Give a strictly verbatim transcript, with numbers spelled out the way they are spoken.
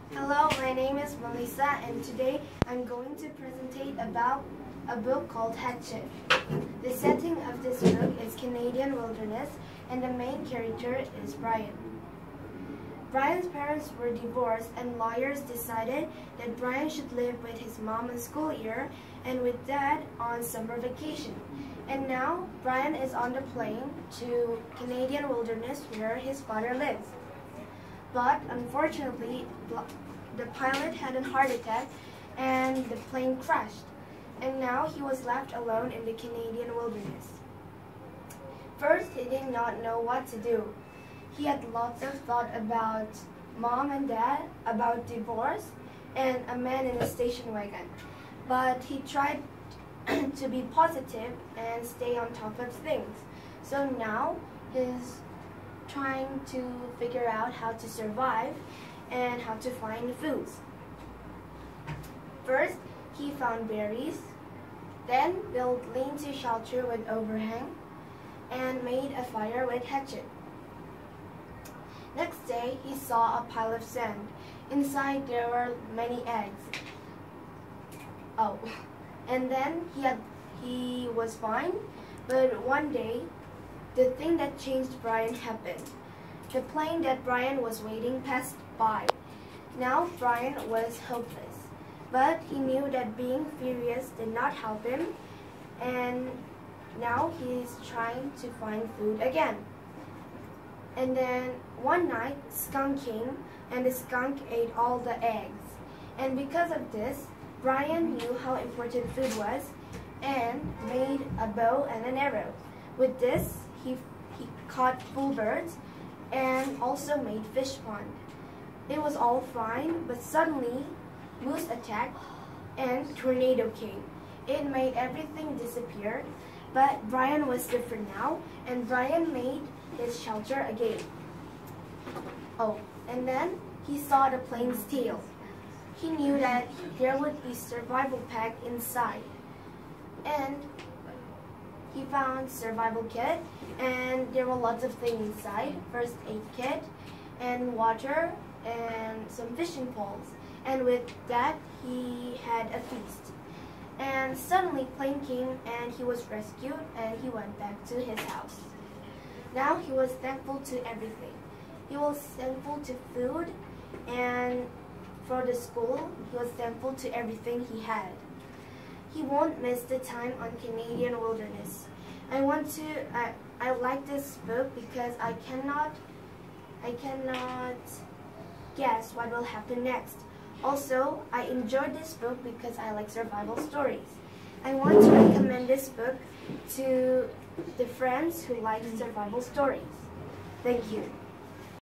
Hello, my name is Melissa, and today I'm going to present about a book called Hatchet. The setting of this book is Canadian wilderness, and the main character is Brian. Brian's parents were divorced, and lawyers decided that Brian should live with his mom in school year and with dad on summer vacation. And now Brian is on the plane to Canadian wilderness where his father lives. But unfortunately, the pilot had a heart attack and the plane crashed. And now he was left alone in the Canadian wilderness. First, he did not know what to do. He had lots of thought about mom and dad, about divorce, and a man in a station wagon. But he tried to be positive and stay on top of things. So now he's trying to figure out how to survive and how to find foods. First, he found berries, then built lean-to shelter with overhang, and made a fire with hatchet. Next day, he saw a pile of sand. Inside there were many eggs. Oh, and then he had he was fine, but one day, the thing that changed Brian happened. The plane that Brian was waiting passed by. Now Brian was hopeless, but he knew that being furious did not help him, and now he's trying to find food again. And then one night, skunk came, and the skunk ate all the eggs. And because of this, Brian knew how important food was and made a bow and an arrow. With this, he, he caught full birds and also made fish pond. It was all fine, but suddenly moose attacked and tornado came. It made everything disappear, but Brian was different now, and Brian made his shelter again. Oh, and then he saw the plane's tail. He knew that there would be survival pack inside, and he found survival kit, and there were lots of things inside. First aid kit, and water, and some fishing poles. And with that, he had a feast. And suddenly plane came and he was rescued and he went back to his house. Now he was thankful to everything. He was thankful to food, and for the school, he was thankful to everything he had. He won't miss the time on Canadian wilderness. I want to, I, I like this book because I cannot, I cannot guess what will happen next. Also, I enjoyed this book because I like survival stories. I want to recommend this book to the friends who like survival stories. Thank you.